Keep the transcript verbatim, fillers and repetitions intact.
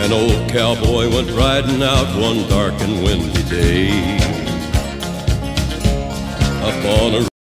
An old cowboy went riding out one dark and windy day. Up on a